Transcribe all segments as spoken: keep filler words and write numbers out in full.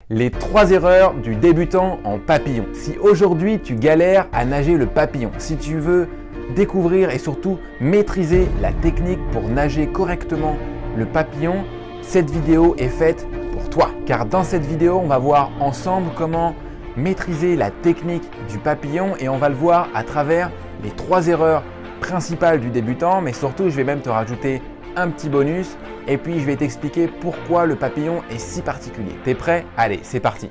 Les trois erreurs du débutant en papillon. Si aujourd'hui tu galères à nager le papillon, si tu veux découvrir et surtout maîtriser la technique pour nager correctement le papillon, cette vidéo est faite pour toi. Car dans cette vidéo, on va voir ensemble comment maîtriser la technique du papillon et on va le voir à travers les trois erreurs principales du débutant, mais surtout je vais même te rajouter un petit bonus et puis je vais t'expliquer pourquoi le papillon est si particulier. T'es prêt? Allez, c'est parti!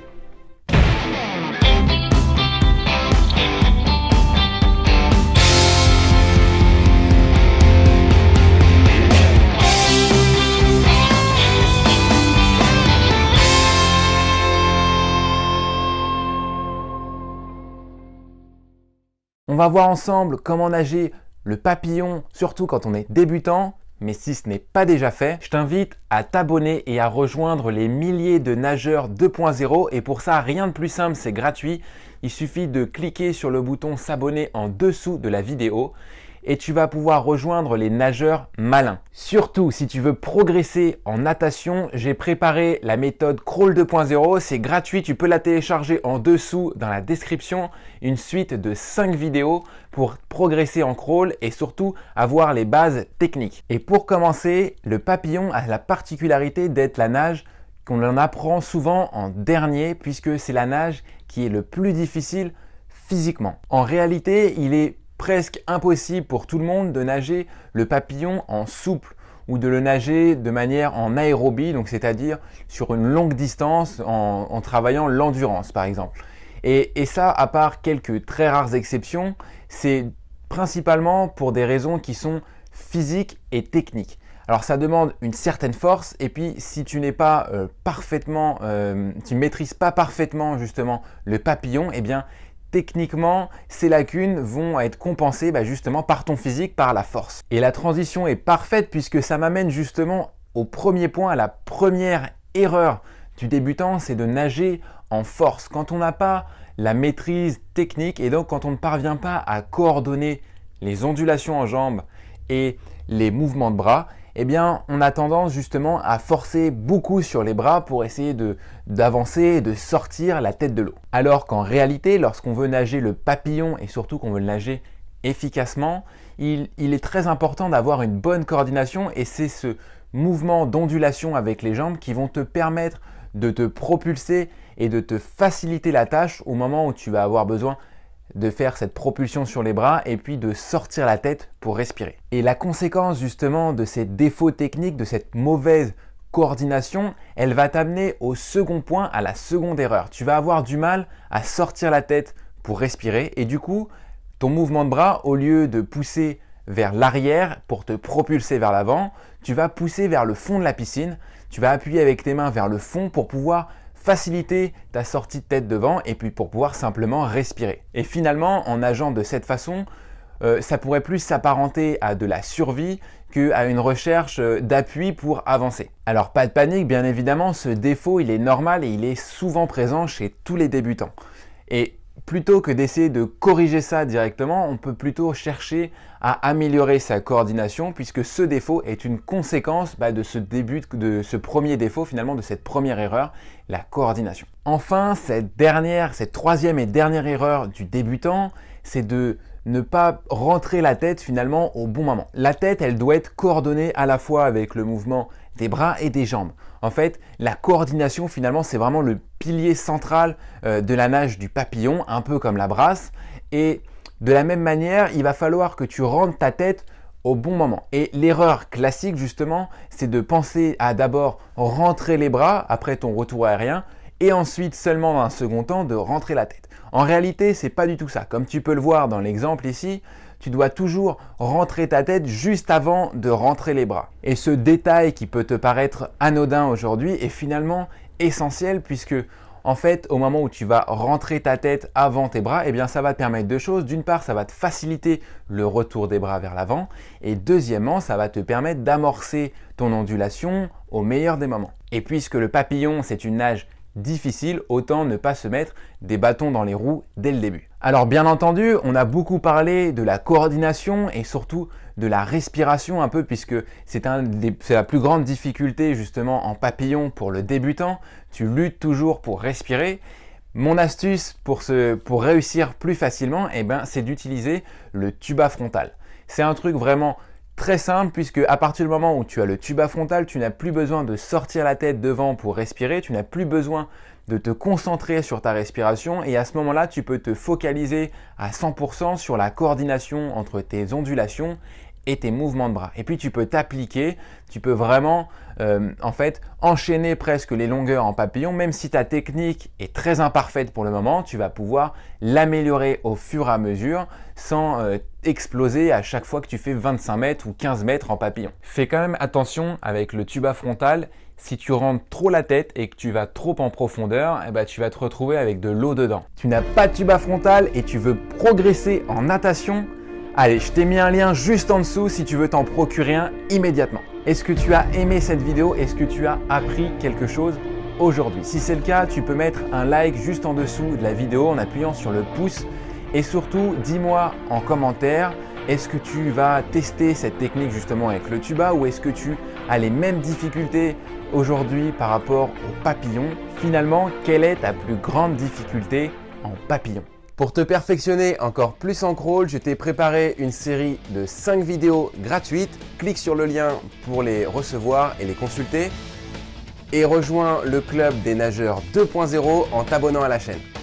On va voir ensemble comment nager le papillon, surtout quand on est débutant. Mais si ce n'est pas déjà fait, je t'invite à t'abonner et à rejoindre les milliers de nageurs deux point zéro. Et pour ça, rien de plus simple, c'est gratuit. Il suffit de cliquer sur le bouton s'abonner en dessous de la vidéo et tu vas pouvoir rejoindre les nageurs malins. Surtout, si tu veux progresser en natation, j'ai préparé la méthode Crawl deux point zéro. C'est gratuit, tu peux la télécharger en dessous dans la description. Une suite de cinq vidéos pour progresser en crawl et surtout avoir les bases techniques. Et pour commencer, le papillon a la particularité d'être la nage qu'on en apprend souvent en dernier puisque c'est la nage qui est le plus difficile physiquement. En réalité, il est presque impossible pour tout le monde de nager le papillon en souple ou de le nager de manière en aérobie, donc c'est-à-dire sur une longue distance en, en travaillant l'endurance par exemple. Et, et ça, à part quelques très rares exceptions, c'est principalement pour des raisons qui sont physiques et techniques. Alors ça demande une certaine force et puis si tu n'es pas euh, parfaitement, euh, tu ne maîtrises pas parfaitement justement le papillon, eh bien techniquement, ces lacunes vont être compensées bah, justement par ton physique, par la force. Et la transition est parfaite puisque ça m'amène justement au premier point, à la première erreur du débutant, c'est de nager en force. Quand on n'a pas la maîtrise technique et donc quand on ne parvient pas à coordonner les ondulations en jambes et les mouvements de bras, eh bien, on a tendance justement à forcer beaucoup sur les bras pour essayer de, d'avancer et de sortir la tête de l'eau. Alors qu'en réalité, lorsqu'on veut nager le papillon et surtout qu'on veut le nager efficacement, il, il est très important d'avoir une bonne coordination et c'est ce mouvement d'ondulation avec les jambes qui vont te permettre de te propulser et de te faciliter la tâche au moment où tu vas avoir besoin de faire cette propulsion sur les bras et puis de sortir la tête pour respirer. Et la conséquence justement de ces défauts techniques, de cette mauvaise coordination, elle va t'amener au second point, à la seconde erreur. Tu vas avoir du mal à sortir la tête pour respirer et du coup, ton mouvement de bras, au lieu de pousser vers l'arrière pour te propulser vers l'avant, tu vas pousser vers le fond de la piscine, tu vas appuyer avec tes mains vers le fond pour pouvoir faciliter ta sortie de tête devant et puis pour pouvoir simplement respirer. Et finalement, en nageant de cette façon, euh, ça pourrait plus s'apparenter à de la survie qu'à une recherche d'appui pour avancer. Alors pas de panique, bien évidemment, ce défaut il est normal et il est souvent présent chez tous les débutants. Et plutôt que d'essayer de corriger ça directement, on peut plutôt chercher à améliorer sa coordination puisque ce défaut est une conséquence bah, de ce début, de ce premier défaut finalement, de cette première erreur, la coordination. Enfin, cette dernière, cette troisième et dernière erreur du débutant, c'est de ne pas rentrer la tête finalement au bon moment. La tête, elle doit être coordonnée à la fois avec le mouvement des bras et des jambes. En fait, la coordination finalement, c'est vraiment le pilier central euh, de la nage du papillon, un peu comme la brasse. Et de la même manière, il va falloir que tu rentres ta tête au bon moment. Et l'erreur classique justement, c'est de penser à d'abord rentrer les bras après ton retour aérien et ensuite seulement dans un second temps de rentrer la tête. En réalité, c'est pas du tout ça. Comme tu peux le voir dans l'exemple ici, tu dois toujours rentrer ta tête juste avant de rentrer les bras. Et ce détail qui peut te paraître anodin aujourd'hui est finalement essentiel puisque en fait, au moment où tu vas rentrer ta tête avant tes bras, eh bien, ça va te permettre deux choses. D'une part, ça va te faciliter le retour des bras vers l'avant. Et deuxièmement, ça va te permettre d'amorcer ton ondulation au meilleur des moments. Et puisque le papillon, c'est une nage difficile, autant ne pas se mettre des bâtons dans les roues dès le début. Alors bien entendu, on a beaucoup parlé de la coordination et surtout de la respiration un peu, puisque c'est un des, c'est la plus grande difficulté justement en papillon pour le débutant. Tu luttes toujours pour respirer. Mon astuce pour, ce, pour réussir plus facilement, eh ben, c'est d'utiliser le tuba frontal. C'est un truc vraiment très simple, puisque à partir du moment où tu as le tuba frontal, tu n'as plus besoin de sortir la tête devant pour respirer, tu n'as plus besoin de te concentrer sur ta respiration, et à ce moment-là, tu peux te focaliser à cent pour cent sur la coordination entre tes ondulations et tes mouvements de bras. Et puis tu peux t'appliquer, tu peux vraiment euh, en fait enchaîner presque les longueurs en papillon. Même si ta technique est très imparfaite pour le moment, tu vas pouvoir l'améliorer au fur et à mesure sans euh, exploser à chaque fois que tu fais vingt-cinq mètres ou quinze mètres en papillon. Fais quand même attention avec le tuba frontal. Si tu rentres trop la tête et que tu vas trop en profondeur, eh ben, tu vas te retrouver avec de l'eau dedans. Tu n'as pas de tuba frontal et tu veux progresser en natation. Allez, je t'ai mis un lien juste en dessous si tu veux t'en procurer un immédiatement. Est-ce que tu as aimé cette vidéo? Est-ce que tu as appris quelque chose aujourd'hui? Si c'est le cas, tu peux mettre un like juste en dessous de la vidéo en appuyant sur le pouce. Et surtout, dis-moi en commentaire, est-ce que tu vas tester cette technique justement avec le tuba, ou est-ce que tu as les mêmes difficultés aujourd'hui par rapport au papillon? Finalement, quelle est ta plus grande difficulté en papillon? Pour te perfectionner encore plus en crawl, je t'ai préparé une série de cinq vidéos gratuites. Clique sur le lien pour les recevoir et les consulter. Et rejoins le club des nageurs deux point zéro en t'abonnant à la chaîne.